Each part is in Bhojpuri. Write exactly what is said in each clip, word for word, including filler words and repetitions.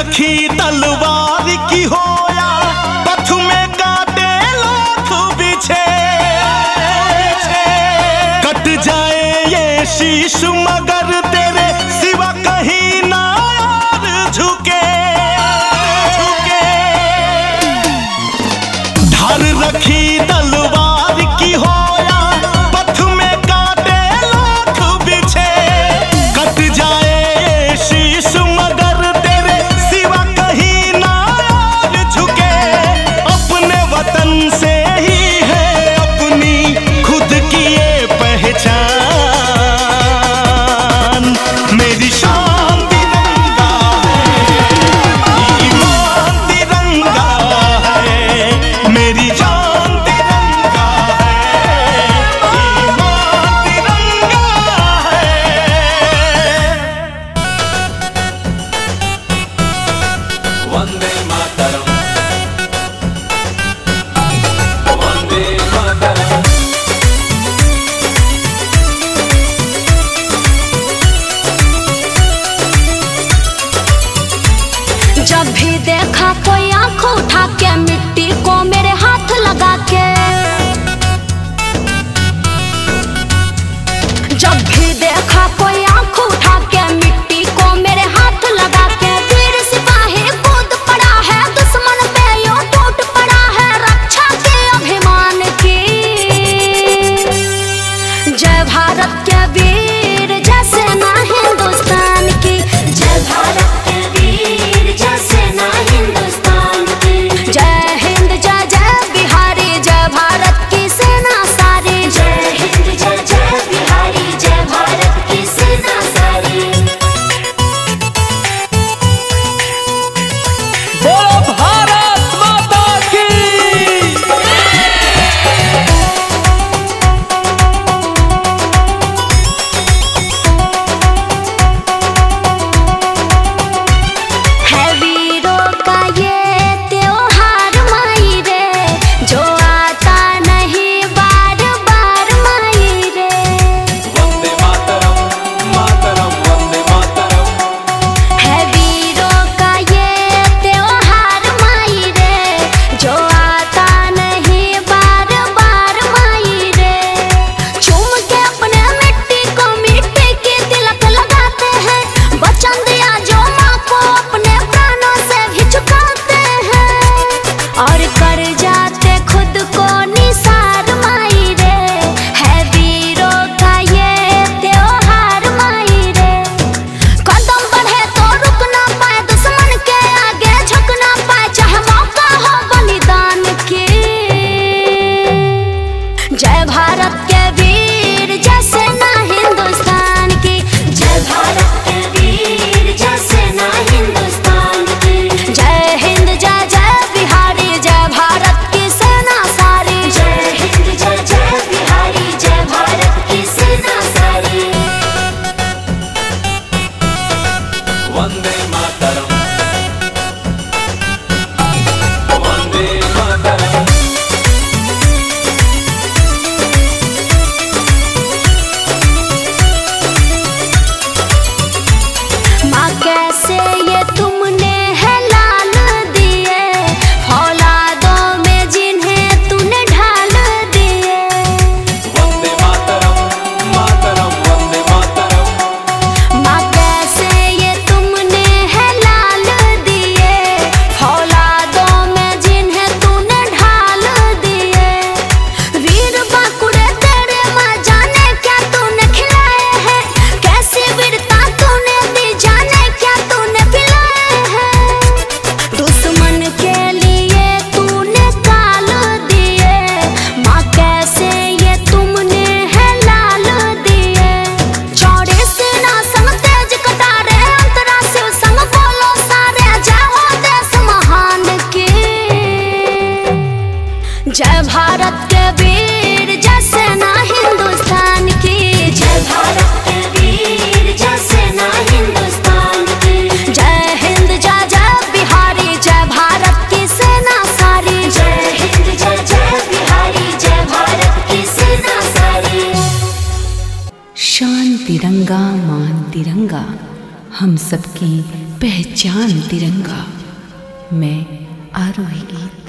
रखी तलवार की होया, पथ में काटे लाख बिछे, कट जाए ये शीश मगर तेरे सिवा कहीं ना और झुके, झुके। धार रखी तलवार की होया, पथ में काटे लाख बिछे, कट जाए ये शीश मगर तेरे सिवा कहीं ना और झुके। अपने वतन से ही है अपनी खुद की ये पहचान, मेरी शान तिरंगा है, ईमान तिरंगा है, मेरी जान तिरंगा है, ईमान तिरंगा है। वंदे मातरम, वंदे मातरम। जब भी देखा कोई आंख उठा के मिट्टी को मेरे हाथ लगा के, जब भी देखा कोई आंख उठा के मिट्टी को मेरे हाथ लगा के, वीर सिपाही कूद पड़ा है दुश्मन पे यूं टूट पड़ा है रक्षा के अभिमान की। जय भारत के वीर जैसे ना हिंदुस्तान की, जय भारत के वीर जैसे ना हिंदुस्तान की। जय हिंद जय जय बिहारी, जय भारत की सेना सारी, जय हिंद जय जय बिहारी, जय भारत की सेना सारी। बोलो भारत माता की। है वीरों का ये त्योहार माई रे, जो आता नहीं बार बार माई रे। वंदे मातरम, मातरम, वंदे मातरम। है वीरों का ये त्योहार माई रे, जो आता नहीं बार बार माई रे। चूम के अपने मिट्टी को मिट्टी की तिलक लगाते हैं, वचन दिया जो माँ को अपने प्राणों से भी चुकाते हैं, और कर जाते खुद को निसार माई रे। है वीरों का ये त्योहार माई रे। कदम बढ़े तो रुक ना पाए, दुश्मन के आगे झुक ना पाए, चाहे मौका हो बलिदान की। जय भारत के वीर जैसे ना हिंदुस्तान की, जय भारत के वीर जैसे ना हिंदुस्तान की। जय हिंद जय जय बिहारी, जय भारत की सेना सारी, जय हिंद जय जय बिहारी, जय भारत की सेना सारी। वंदे मातरम, वंदे मातरम। माँ कैसे ये तुमने है लाल दिए, फौलादों में जिन्हें तूने ढाल दिए। वंदे मातरम, मातरम, वंदे मातरम। माँ कैसे ये तुमने है लाल दिए, फौलादों में जिन्हें तूने ढाल दिए। वीर बांकुड़े तेरे माँ जाने क्या तूने खिलाए हैं, कैसी वीरता तूने दी जाने क्या तूने पिलाए हैं। दुश्मन के लिए तूने काल दिए, माँ कैसे ये तुमने है लाल दिए। चौड़े सेना संग तेज कटारे, अंतरा शिव संग बोलो सारे, जय हो देश महान की। जय भारत के वीर जैसे ना हिंदुस्तान की, जय भारत के वीर जैसे ना हिंदुस्तान की। जय हिंद जय जय बिहारी, जय भारत की सेना सारी, जय हिंद जय जय बिहारी, जय भारत की सेना सारी। शान तिरंगा मान तिरंगा, हम सबकी पहचान तिरंगा। मैं आरोही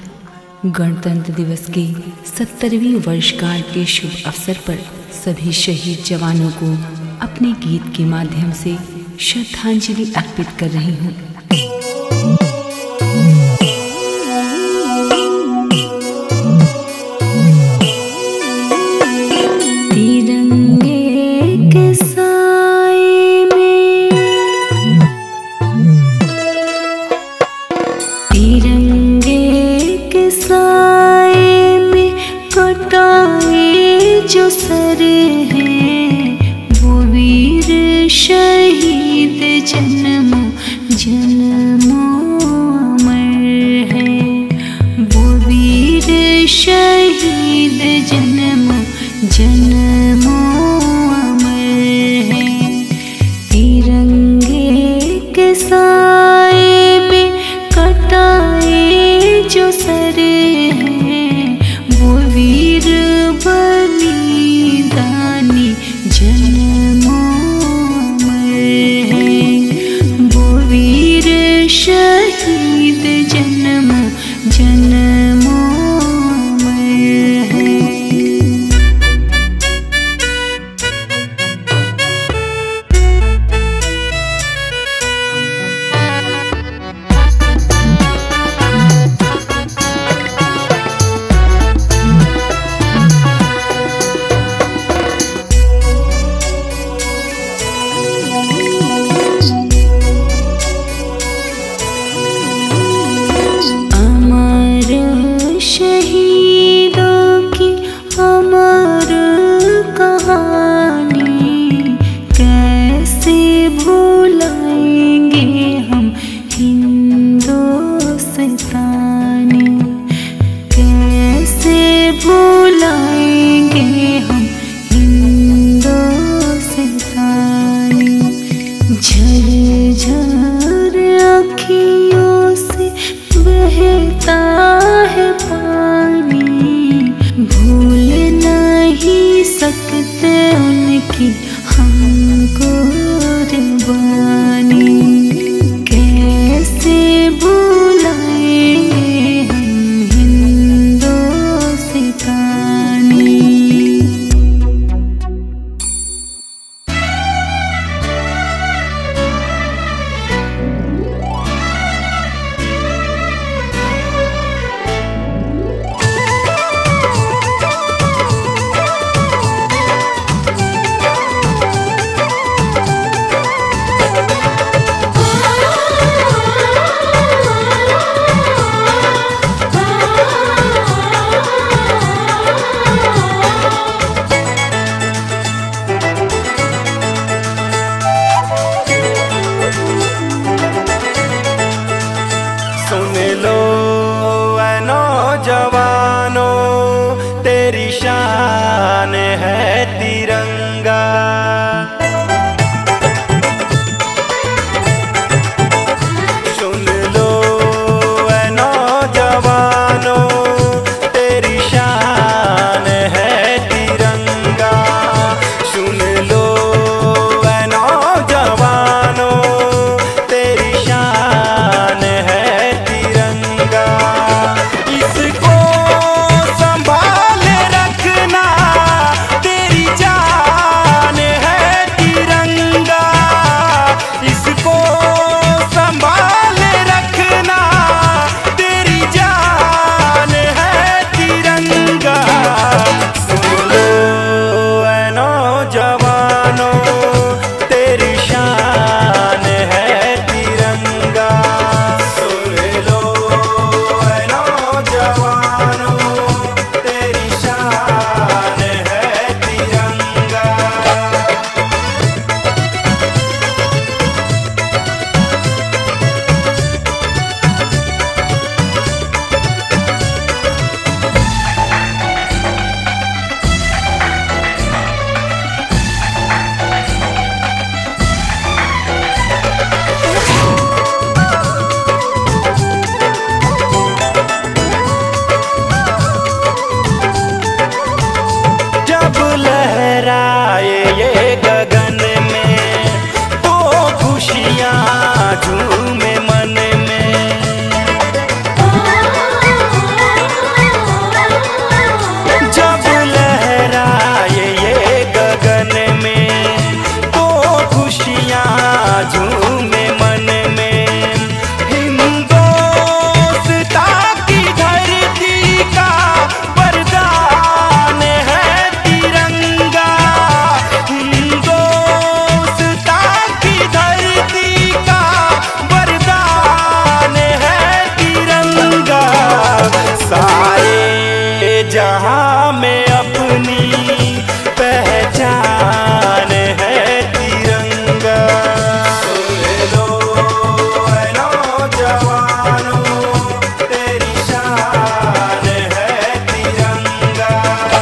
गीत गणतंत्र दिवस के सत्तरवीं वर्षगांठ के शुभ अवसर पर सभी शहीद जवानों को अपने गीत के माध्यम से श्रद्धांजलि अर्पित कर रही हूँ। का जहां में अपनी पहचान है तिरंगा। सुन लो ऐ नौजवानों, तेरी शान है तिरंगा।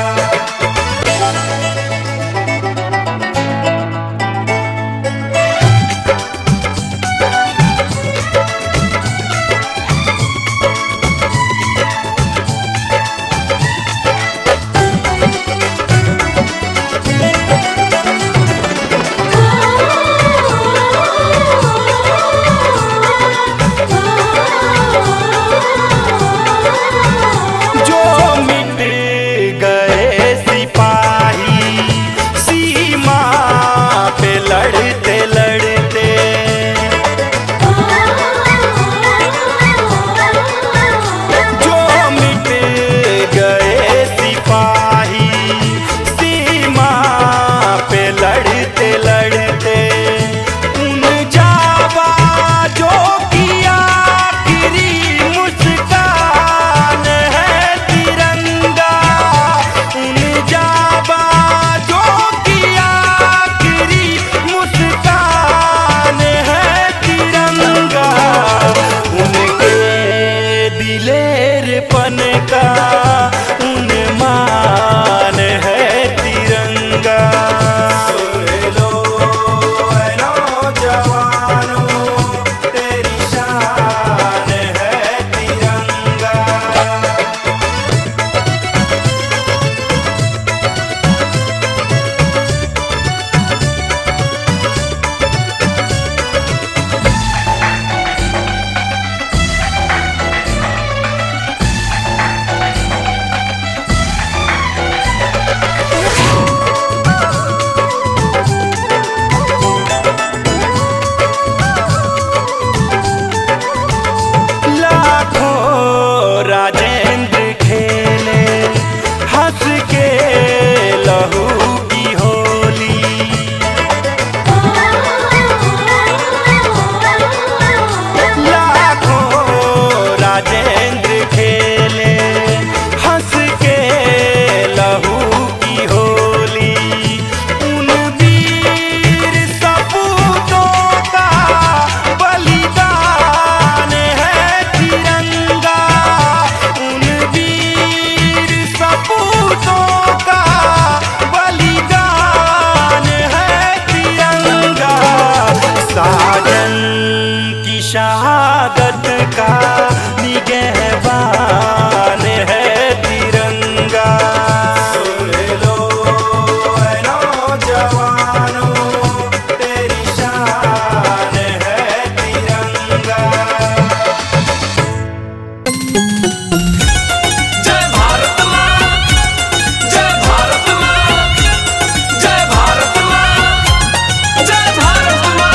शहादत का निगहबान है तिरंगा। सुन लो ऐ नौजवानों, तेरी शान है तिरंगा। जय भारत माँ, जय भारत माँ, जय भारत माँ, जय भारत माँ।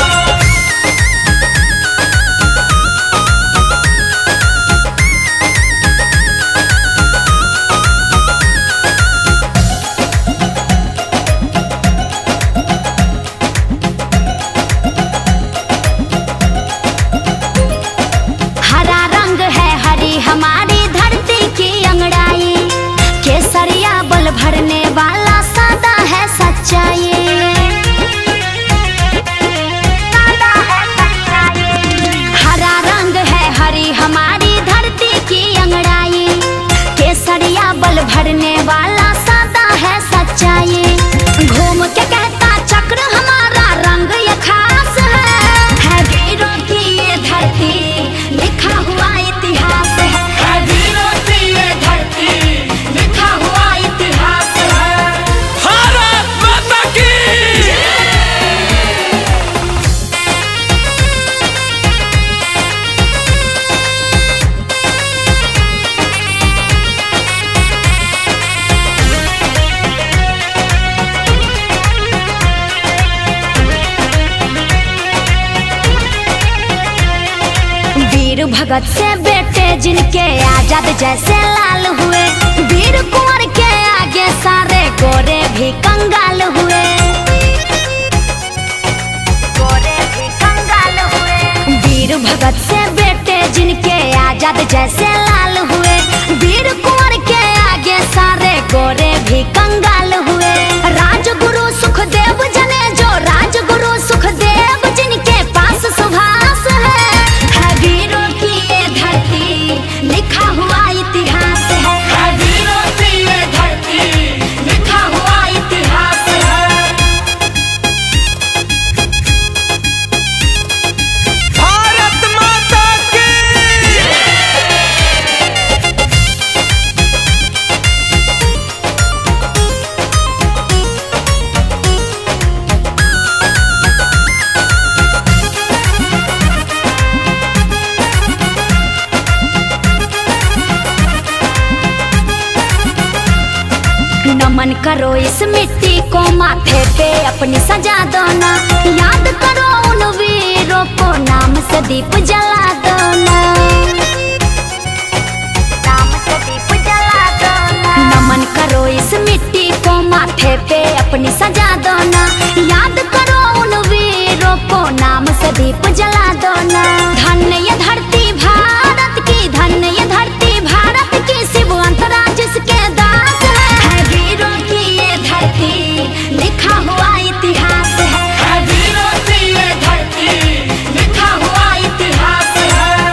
हमारी धरती की अंगड़ाई, केसरिया बल भरने वाला सादा है सच्चाई। हरा रंग है हरी हमारी धरती की अंगड़ाई, केसरिया बल भरने वाला सादा है सच्चाई। घूम के कहता चक्र हमारा रंग ये खास है, है वीरों की ये धरती लिखा हुआ इतिहास है। भगत से बेटे जिनके आजाद जैसे लाल हुए, वीर कुंवर के आगे सारे गोरे भी कंगाल हुए, गोरे भी कंगाल हुए। वीर भगत से बेटे जिनके आजाद जैसे लाल हुए, वीर कुंवर के आगे सारे नमन करो इस मिट्टी को, माथे पे अपनी सजा दो ना। याद करो उन वीरों को, नाम से दीप जला दो ना। नाम से दीप जला दो ना। नमन करो इस मिट्टी को, माथे पे अपनी सजा दो ना। याद करो उन वीरों को, नाम से दीप जला दो ना। धन्य ये धरती भारत की, धन्य ये धरती भारत की, शिव अंतरा जिसके दास है। है वीरों की ये धरती, लिखा हुआ इतिहास है। है वीरों की ये धरती, लिखा हुआ इतिहास है।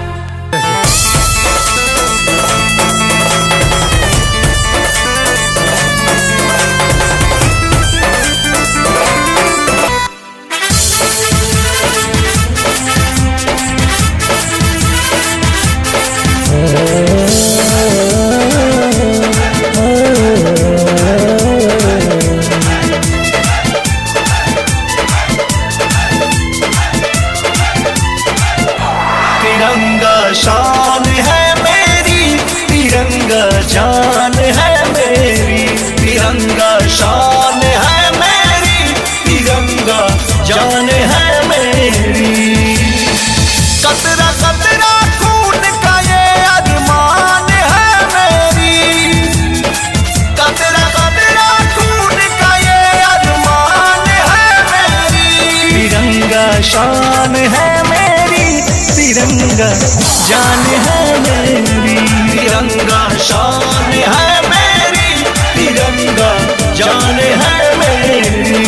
तिरंगा शान है मेरी, तिरंगा जान है मेरी। तिरंगा शान है मेरी, तिरंगा जान है मेरी। कतरा कतरा खून का ये अरमान है मेरी। कतरा कतरा खून का ये अरमान है मेरी। तिरंगा शान है मेरी, तिरंगा जान है मेरी। तिरंगा शान है मेरी, तिरंगा जान है मेरी।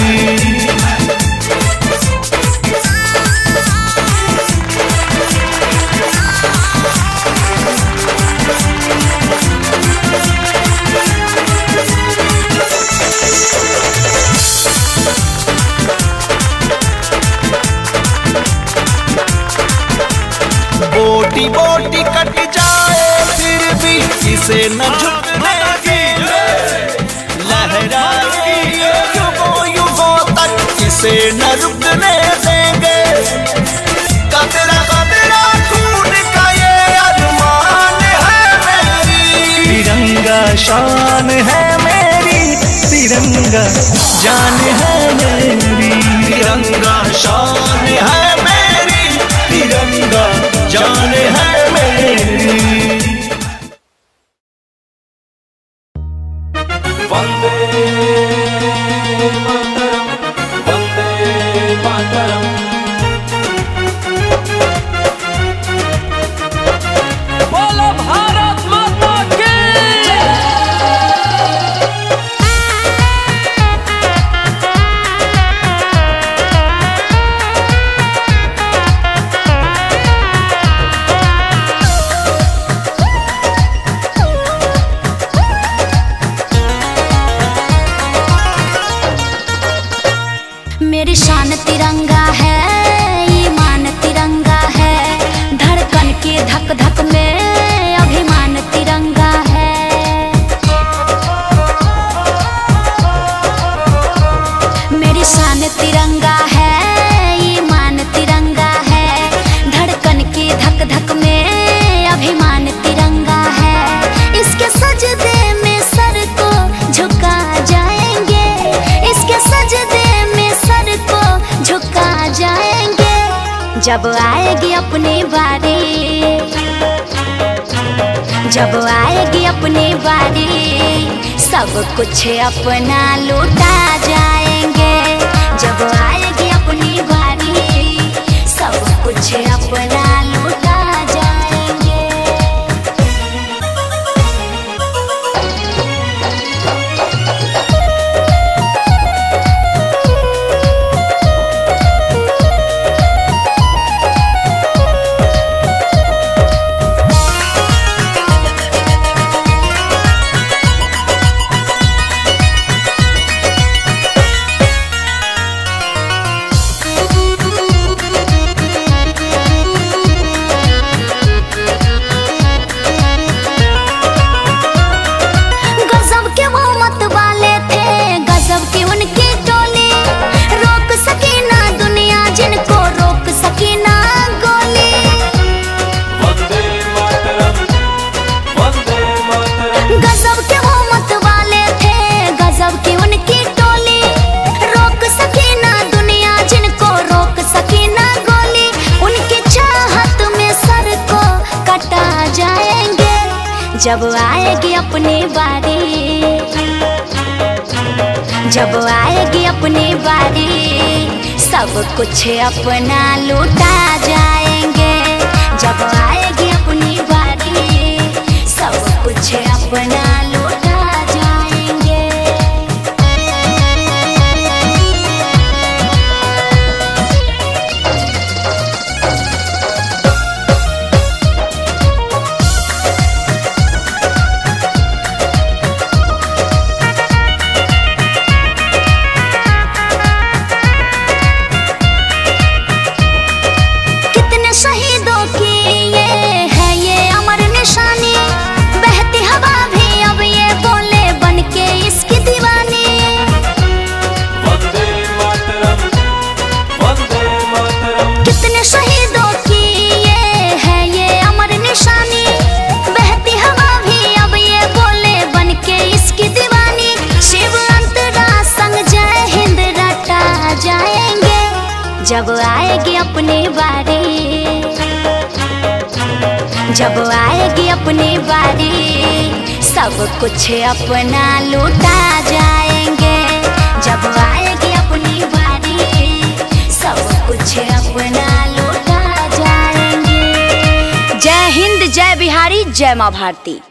बोटी बोटी कट जाए फिर भी इसे न झुकने देंगे। लहराए युगों युगों तक इसे न रुकने देंगे। कतरा कतरा खून का ये अरमान है मेरी। तिरंगा शान है मेरी, तिरंगा जान है मेरी। तिरंगा शान है मेरी, तिरंगा जान है मेरी। वंदे मातरम, वंदे मातरम। बोलो भारत माता की जय। मेरी शान तिरंगा है, ईमान तिरंगा है। धड़कन के धक धक में अभिमान तिरंगा है। मेरी शान तिरंगा है, ईमान तिरंगा है। धड़कन के धक धक में अभिमान तिरंगा है। इसके सजदे में सर को झुका जाएंगे। इसके सजदे में सर को झुका जाएंगे। जब आएगी अपनी बारी, जब आएगी अपनी बारी, सब कुछ अपना लूटा जाएंगे। जब आएगी अपनी बारी, सब कुछ अपना लूटा जाएंगे। जब आएगी अपनी बारी, जब आएगी अपनी बारी सब कुछ अपना लूटा जाएंगे। जब आएगी अपनी बारी सब कुछ अपना लूटा जाएंगे। शहीदों की ये है ये अमर निशानी, बहती हवा भी अब ये बोले बन के इसकी दीवानी। वंदे मातरम, वंदे मातरम। कितने शहीदों की ये है ये अमर निशानी, बहती हवा भी अब ये बोले बन के इसकी दीवानी। शिव अंतरा संग जय हिंद रटा जाएंगे। जब आएगी अपनी बारी, जब आएगी अपनी बारी सब कुछ अपना लूटा जाएंगे। जब आएगी अपनी बारी सब कुछ अपना लूटा जाएंगे। जय हिंद, जय बिहारी, जय माँ भारती।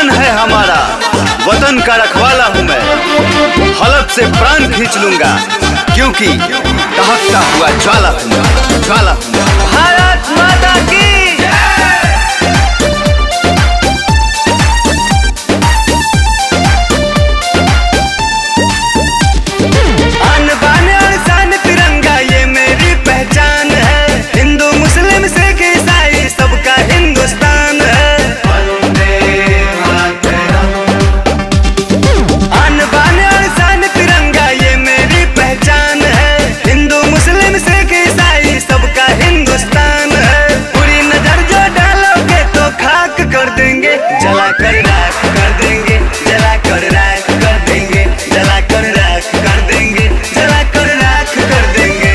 वतन है हमारा, वतन का रखवाला हूँ मैं। हलफ से प्राण खींच लूंगा क्योंकि दहकता हुआ ज्वाला हूँ मैं, ज्वाला हूँ मैं। भारत माता की आन बान और शान तिरंगा ये मेरी पहचान है। हिंदू मुस्लिम सिख ईसाई सबका हिंदुस्तान है। आन बान और शान तिरंगा ये मेरी पहचान है। हिंदू मुस्लिम सिख ईसाई सबका हिंदुस्तान है। पूरी नजर जो डालोगे तो खाक कर देंगे, जला कर राख कर देंगे, जला कर राख कर देंगे, जला कर राख कर देंगे, जला कर राख कर देंगे।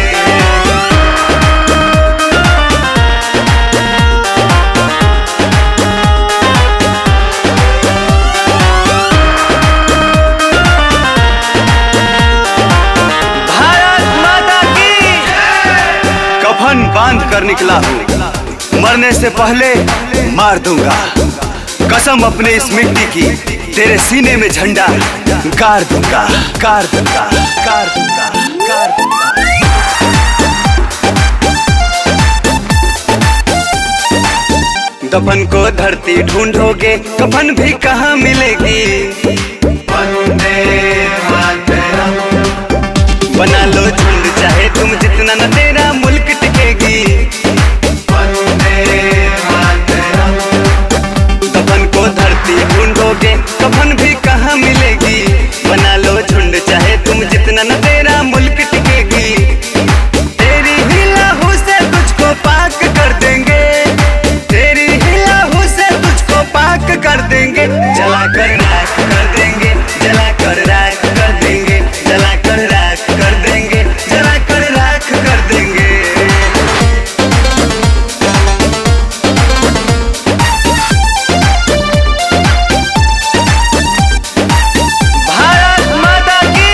भारत माता की कफन बांध कर निकला हूँ, मरने से पहले मार दूंगा। कसम अपने इस मिट्टी की, तेरे सीने में झंडा गाड़ दूंगा, गाड़ दूंगा, गाड़ दूंगा, गाड़ दूंगा। दफन को धरती ढूंढोगे, कफन भी कहाँ मिलेगी। वंदे मातरम। बना लो झुंड चाहे तुम जितना, न तेरा मुल्क टिकेगी। वंदे मातरम। दफन को धरती ढूंढोगे, कफन भी कहाँ मिलेगी। बना लो झुंड चाहे तुम जितना, न तेरा मुल्क टिकेगी। तेरी ही लहू से तुझको पाक कर देंगे, तेरी ही लहू से तुझको पाक कर देंगे। जला कर राख कर देंगे, जला कर राख कर देंगे, जला कर राख कर देंगे, जला कर राख कर देंगे। भारत माता की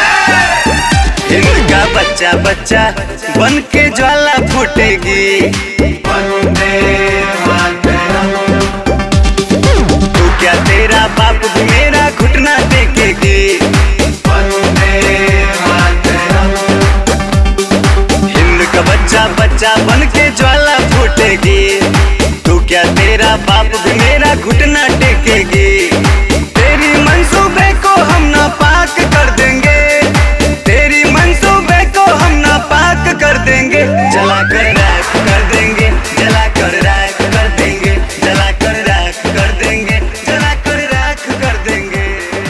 हिंद का बच्चा बच्चा बन के ज्वाला फूटेगी। वंदे मातरम। तू क्या तेरा बाप भी मेरा घुटना टेकेगी। वंदे मातरम। हिंद का बच्चा बच्चा बन के ज्वाला फूटेगी। तू क्या तेरा बाप भी मेरा घुटना टेकेगी। तेरी मंसूबे को हम नापाक कर देंगे, तेरी मंसूबे को हम नापाक कर देंगे। जला कर राख कर देंगे, जला कर राख कर देंगे, जला कर राख कर देंगे, जला कर राख कर देंगे।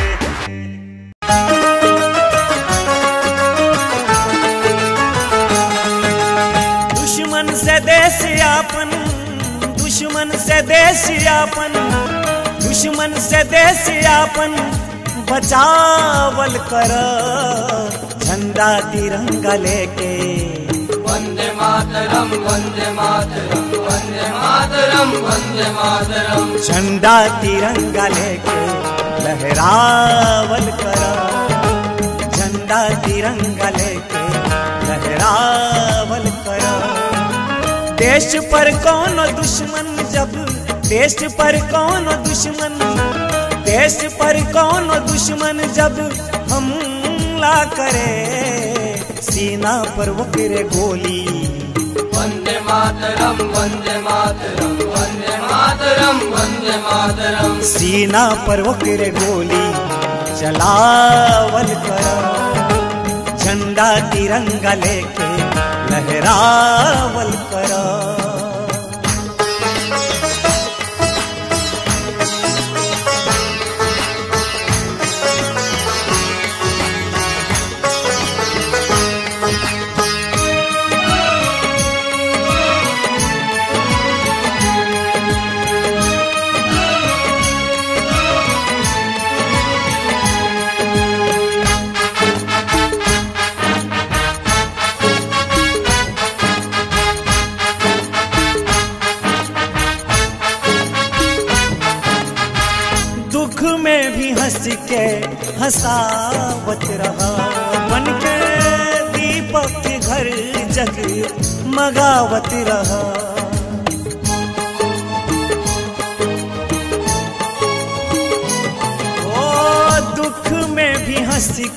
दुश्मन से देश यापन, दुश्मन से देश यापन, दुश्मन से देश यापन बचावल कर। झंडा तिरंगा लेके वंदे मातरम, वंदे मातरम, वंदे मातरम, वंदे मातरम। झंडा तिरंगा लेके लहरावल कर। झंडा तिरंगा लेके लहरावल कर। देश पर कौन दुश्मन जब, देश पर कौन दुश्मन, देश पर कौन दुश्मन जब हमला करे। सीना पर वो गिरे गोली। वंदे मातरम, वंदे मातरम, वंदे मातरम, वंदे मातरम। सीना पर वो गिरे गोली चलावल कर। झंडा तिरंगा लेके लहरावल कर। हंस के हंसावत रहा, बन के दीपक घर जग मगावत रहा।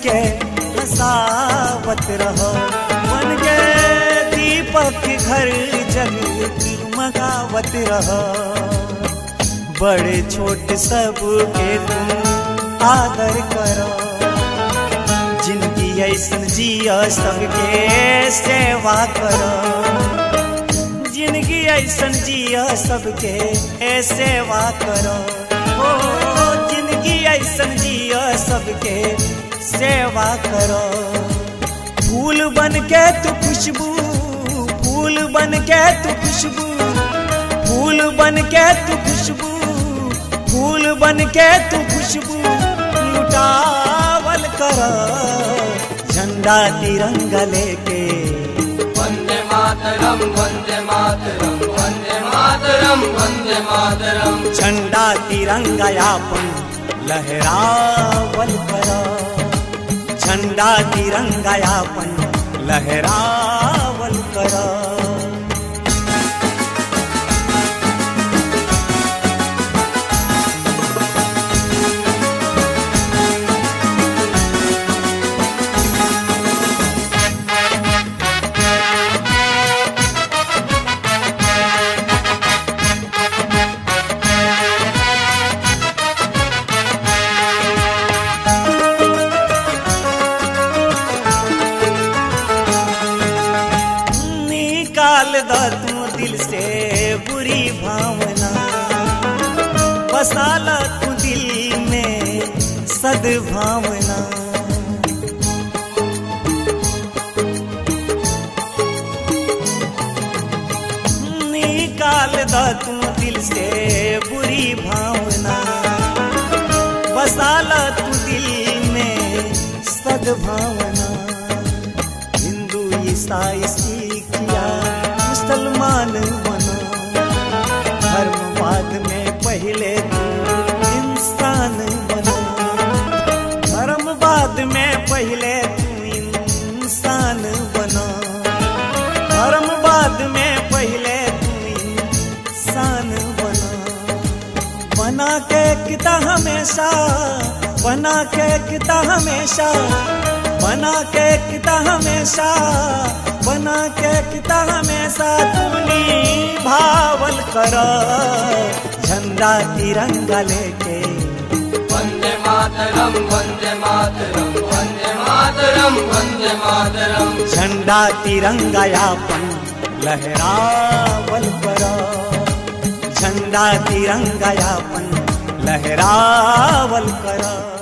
के हंसावत रहो। बन के दीपक के घर जगमगावत रहो। बड़े छोटे सब के तुम आदर करो। जिनकी ऐसन जिया सबके सेवा करो। जिनकी ऐसन जिया सबके सेवा करो। ओ जिनकी ऐसन जिया सबके सेवा करो। फूल बन के तू खुशबू, फूल बन के तू खुशबू, फूल बन के तू खुशबू, फूल बन के तू खुशबू लुटावल करो। झंडा तिरंगा लेके वंदे मातरम वंदे मातरम वंदे मातरम वंदे मातरम। झंडा तिरंगा यापन लहरावल करो। झंडा तिरंगा यापन लहरावल करो। तू दिल से बुरी भावना, बसाला तू दिल में सद्भावना। निकाल द तू दिल से बुरी भावना, बसाला तू दिल में सद्भावना। हिंदू ईसाई सिख या मुसलमान बनो, धर्मवाद में पहले तू इंसान बनो। धर्मवाद में पहले तू इंसान बनो। धर्मवाद में पहले तू इंसान बनो। बना के किता हमेशा, बना के किता हमेशा, बना के किता हमेशा, बना के किता हमेशा तुमनी भावल करो। झंडा तिरंगा लेके वंदे मातरम वंदे मातरम वंदे मातरम वंदे मातरम। झंडा तिरंगा यापन लहरावल करो। झंडा तिरंगा यापन लहरावल करो।